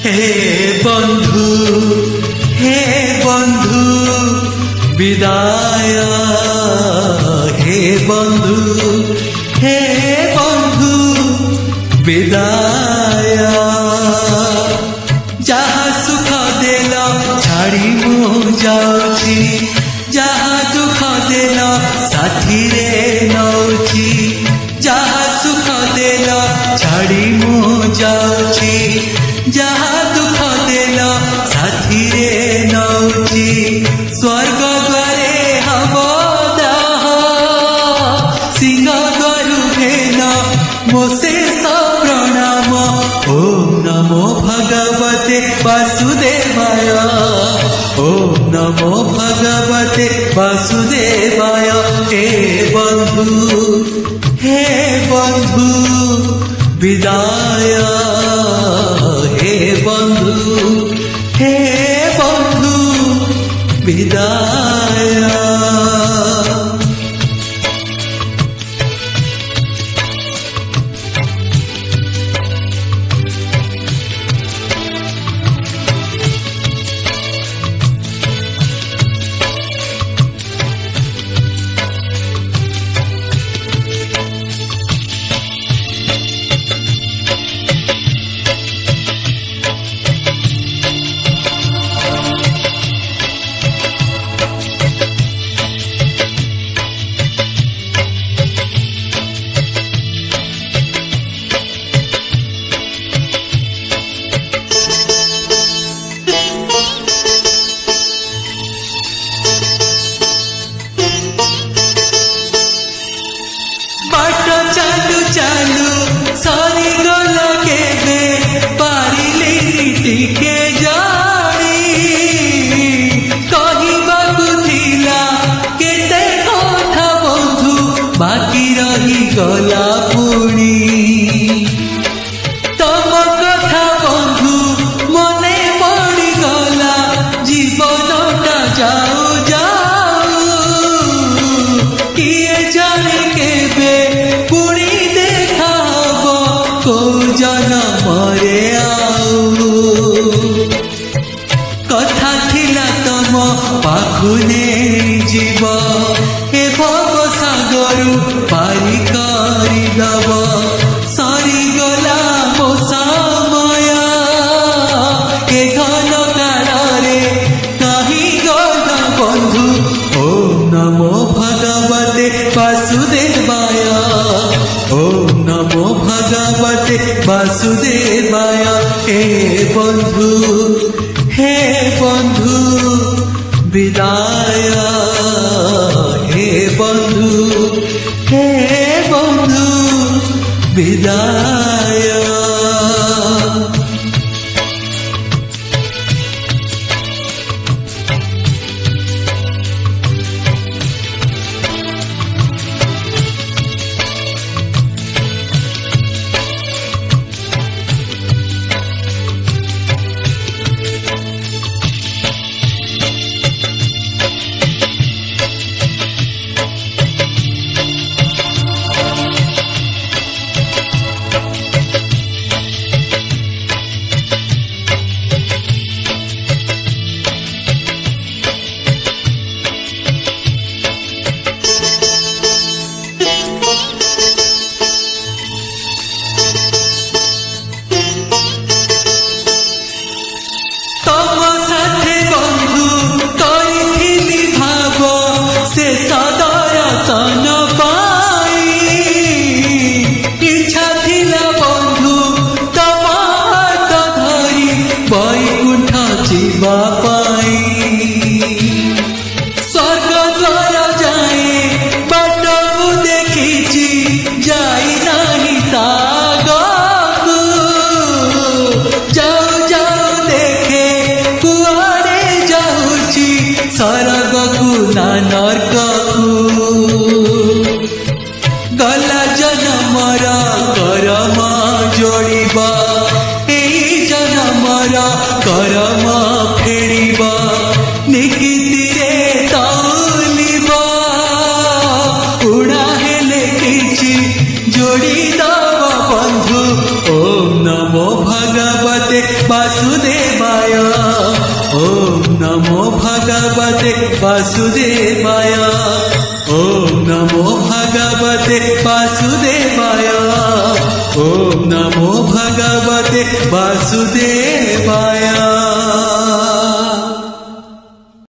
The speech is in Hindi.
हे बंधु विदाय, हे बंधु विदाय। जहाँ सुख देल छाड़ी मु जाऊची, जहाँ दुख देल साथी रे नौची, जहाँ सुख देल छाड़ी मु जाऊची, जहाँ दुख देल साथी रे नौची। स्वर्ग द्वारे हब दाह, सिंह द्वारु भेन मो शेष प्रणाम। ओम नमो भगवते वासुदेवाय, ओम नमो भगवते वासुदेवाय। हे बंधु विदाय, हे बंधु विदाय। चालू सारी गल केबे पारिले टिके जानी, कहिबाकु थिला केते कथा बंधु बाकी रही गला पुणी। तम कथा बंधु मने पड़ी गला, जीवनटा जाऊ जाऊ किए जाने केबे पुणी को जनमरे आऊ। कथा थिला तम पाखु नहीं जीव, हे भव सागरु पारी करी दब। सरी गला मो समय के घन काଳରେ कहीं गल बंधु। ओम नमो भगवते वासुदेवाय, ओम नमो भगवते वासुदेवाय। हे बंधु विदाय, हे बंधु विदाय। गला जनमर करम जोड़िबा, जनमर करम फेरिबा, निकितिरे तौलिबा, उड़ा हेले किछि जोड़ी दब बंधु। ओम नमो भगवते वासुदेवाय। नमो भगवते वासुदेवाय। ओम नमो भगवते वासुदेवाय। ओम नमो भगवते वासुदेवाय।